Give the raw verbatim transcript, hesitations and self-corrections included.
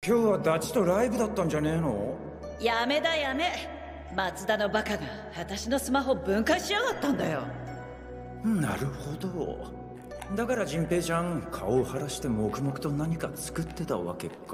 今日はダチとライブだったんじゃねえの？ やめだやめ。松田のバカが私のスマホ分解しやがったんだよ。 なるほど。だから陣平ちゃん顔を晴らして黙々と何か作ってたわけか。